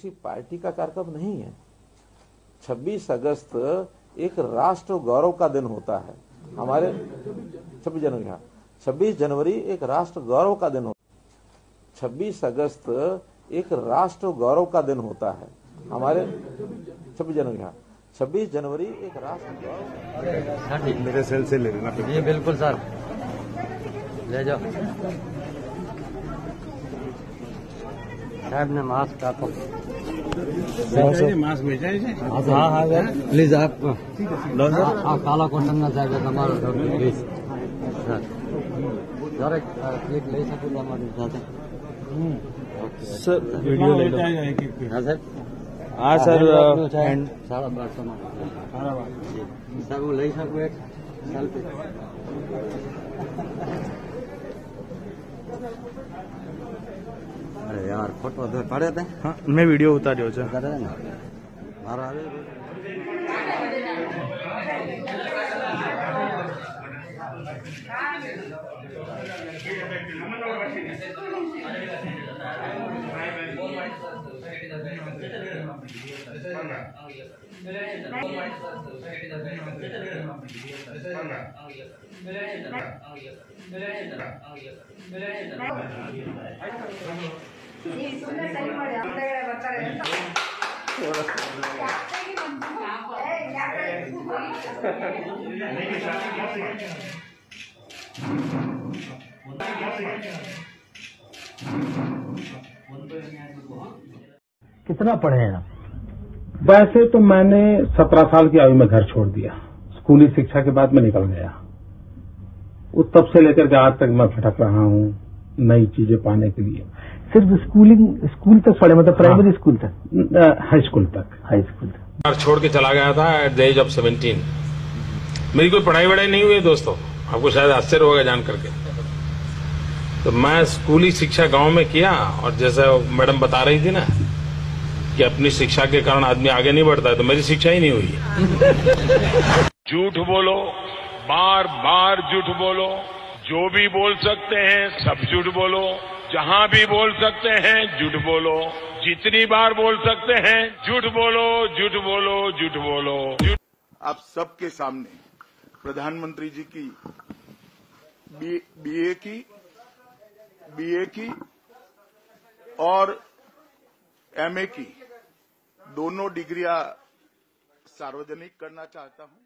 किसी पार्टी का कार्यक्रम नहीं है। 26 अगस्त एक राष्ट्र गौरव का दिन होता है। हमारे 26 जनवरी एक राष्ट्र गौरव का दिन होता है। 26 अगस्त एक राष्ट्र गौरव का दिन होता है। हमारे 26 जनवरी एक राष्ट्र गौरव। मेरे सेल से ले लेना। जी बिल्कुल सर, ले जाओ। साहब ने मास्क आपको मास्क भेजा है। हाँ हाँ प्लीज आप काला कॉटन ना साहब તમારો પ્લીઝ સર ક્લિક લઈ શકું તમારી સાથે सर वीडियो ले लो। हाँ सर हाँ सर 1250 માં સર હું લઈ શકું એક સેલ્ફી? अरे यार फोटो तो पड़े थे। हाँ मैं वीडियो उतार्यो છે। मारा कितना पढ़े हैं आप? वैसे तो मैंने 17 साल की आयु में घर छोड़ दिया। स्कूली शिक्षा के बाद मैं निकल गया। वो तब से लेकर के आज तक मैं भटक रहा हूँ नई चीजें पाने के लिए। सिर्फ स्कूल तक पढ़े, मतलब प्राइमरी स्कूल तक? हाई स्कूल तक। हाई स्कूल तक छोड़ के चला गया था एट द एज ऑफ 17। मेरी कोई पढ़ाई वढ़ाई नहीं हुई दोस्तों, आपको शायद आश्चर्य होगा जान करके। तो मैं स्कूली शिक्षा गांव में किया, और जैसे मैडम बता रही थी ना कि अपनी शिक्षा के कारण आदमी आगे नहीं बढ़ता है, तो मेरी शिक्षा ही नहीं हुई। झूठ बोलो, बार बार झूठ बोलो, जो भी बोल सकते हैं सब झूठ बोलो, जहां भी बोल सकते हैं झूठ बोलो, जितनी बार बोल सकते हैं झूठ बोलो, झूठ बोलो, झूठ बोलो। आप सबके सामने प्रधानमंत्री जी की बीए की और एमए की दोनों डिग्रियां सार्वजनिक करना चाहता हूं।